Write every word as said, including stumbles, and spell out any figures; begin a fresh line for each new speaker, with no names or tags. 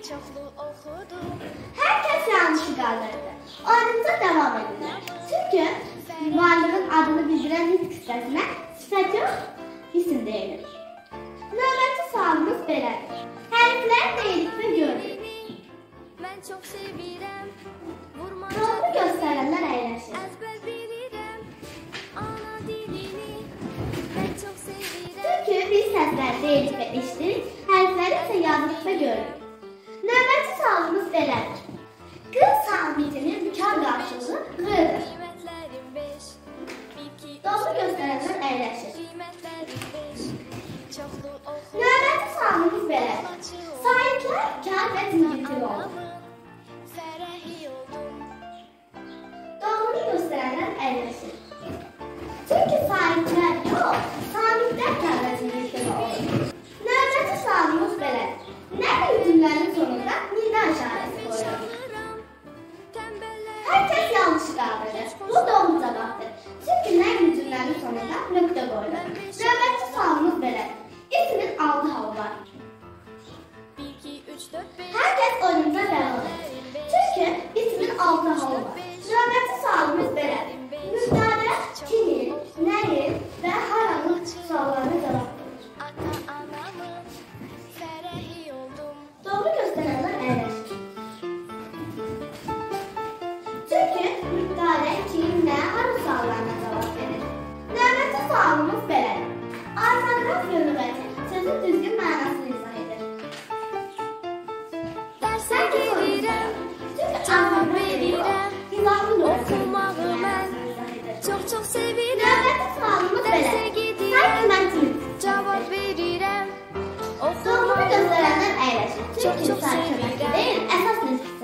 Herkes yanlışı qaldırdı. Oyunumuza devam edirlər. Çünki varlığın adını bildirən his kütlesine sifət yox, isim deyilir. Növbəti sualımız belədir. Hərflər deyilik və görürük. Doğru göstərənlər əyləşir. Çünki biz səsləri deyilik və eşidirik, hərfləri isə yazırıq və görürük. Növbəti sualımız belədir. Q samitinin bükar qarşılığı Q'dır. Doğru göstərənlər əyləşir. Növbəti sualımız belədir. Sahiblər kar və cingiltili olur. Doğru göstərənlər əyləşir. Çünki sahiblər yox, samitlər kar və cingiltili olur. Növbəti sualımız belədir. Nəql cümlənin sonunda nida işarəsi qoyulur. Herkes yanlışı qaldırır. Bu doğru cavabdır. Çünki nəql cümlənin sonunda nöqtə qoyulur. Növbəti sualımız belədir. İsmin altı halı var. Herkes oyunumuza devam edir. Çünkü ismin altı halı var. Növbəti sualımız belədir. Müftədə kimin, nəyin və haranın suallarına cavab verir. Doğru göstərənlər əyləşir. Çünki müftədə kim, nə, hara suallarına cavab verir. Növbəti sualımız belədir. Orfoqrafiya lüğəti sözün düzgün mənasını izah edir. Dərsə gedirəm, cavab verirəm, izahlı lüğətin mənasını izah edir. Çox-çox sevirəm, növbəti sualımız belədir. Sanki mən kimi cavab verirəm, doğru göstərənlər əyləşir. Çünki sanki mən deyil, əsas nüzgün.